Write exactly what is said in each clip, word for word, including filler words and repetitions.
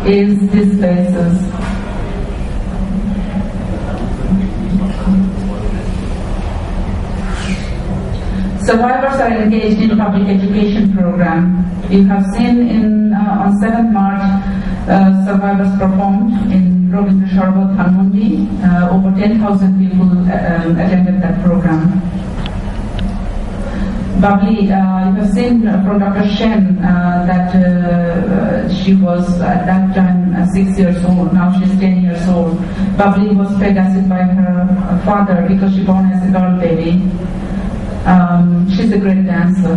is this basis. Survivors are engaged in public education program. You have seen in uh, on seventh March, uh, survivors performed in Robindra Sarbat Dhanmondi. Uh, over ten thousand people uh, um, attended that program. Babli, uh, you have seen from Doctor Shen uh, that uh, she was at that time uh, six years old, now she's ten years old. Babli was fed acid by her father because she born as a girl baby. Um, she's a great dancer.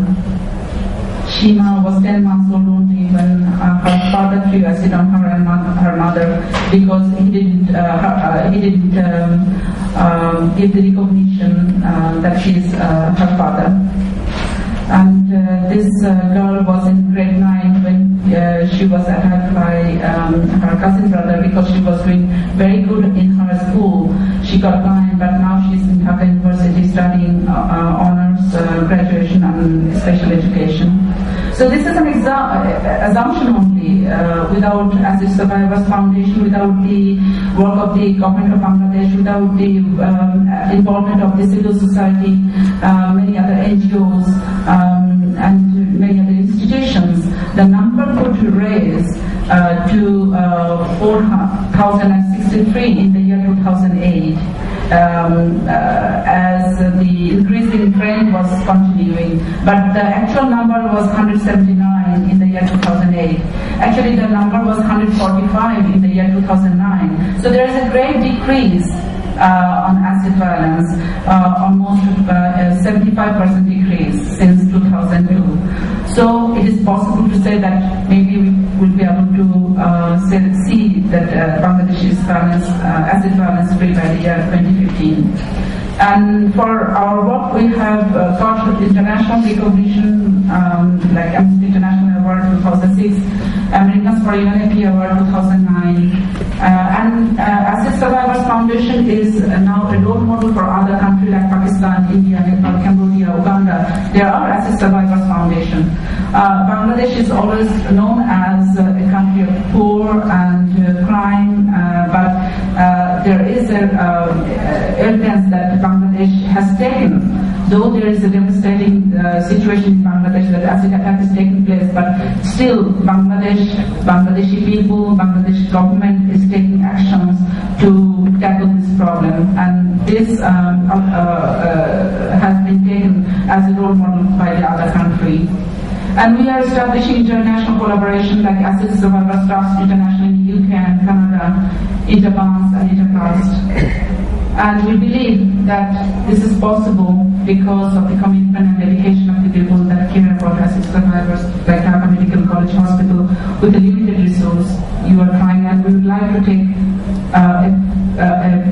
Shima was ten months old only when uh, her father threw acid on her and her mother because he didn't, uh, her, uh, he didn't um, uh, give the recognition uh, that she's uh, her father. And uh, this uh, girl was in grade nine when uh, she was attacked by um, her cousin brother because she was doing very good in her school. She got blind, but now she's in Dhaka University studying uh, uh, honors, uh, graduation and special education. So this is an exa assumption only, uh, without Acid Survivors Foundation, without the work of the government of Bangladesh, without the um, involvement of the civil society, uh, many other N G Os, um, and many other institutions, the number could raise uh, to uh, four thousand sixty-three in the year two thousand eight. Um, uh, as the increasing trend was continuing, but the actual number was one hundred seventy-nine in the year two thousand eight. Actually, the number was one hundred forty-five in the year two thousand nine. So there is a great decrease uh, on acid violence, uh, almost uh, a seventy-five percent decrease since two thousand two. So it is possible to say that maybe we will be able to uh, say, see that uh, Bangladesh is violence, uh, acid violence free by the year twenty fifteen. And for our work, we have uh, got international recognition, um, like Amnesty International Award two thousand six, Americans for Humanity Award two thousand nine, uh, and uh, Acid Survivors Foundation is uh, now a role model for other countries like Pakistan, India, Nepal, Cambodia, Uganda. There are Acid Survivors Foundation. Uh, Bangladesh is always known as uh, a country of poor and uh, crime, uh, but uh, there is a, uh, evidence that Bangladesh has taken, though there is a devastating uh, situation in Bangladesh that acid attack is taking place, but still Bangladesh, Bangladeshi people, Bangladesh government is taking actions to tackle this problem, and this um, uh, uh, has been taken as a role model by the other country. And we are establishing international collaboration like Acid Survivors Trust International in the U K and Canada, Interbanks and Intertrust. And we believe that this is possible because of the commitment and dedication of the people that care about acid survivors, like Dhaka Medical College Hospital, with a limited resource. You are trying, and we would like to take uh, a, a,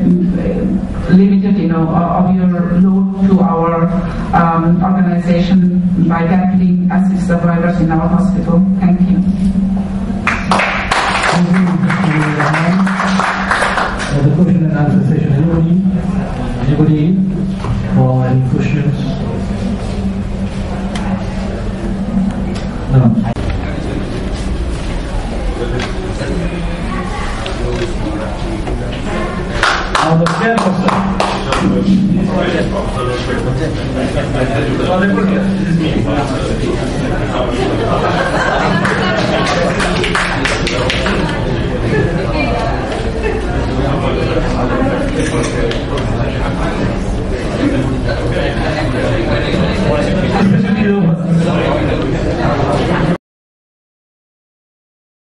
a limited, you know, of your load to our um, organization by tackling acid survivors in our hospital. Thank you. Uh, the question and answer session. Anybody? Anybody? Or any questions? No. Now the chairperson. This is me.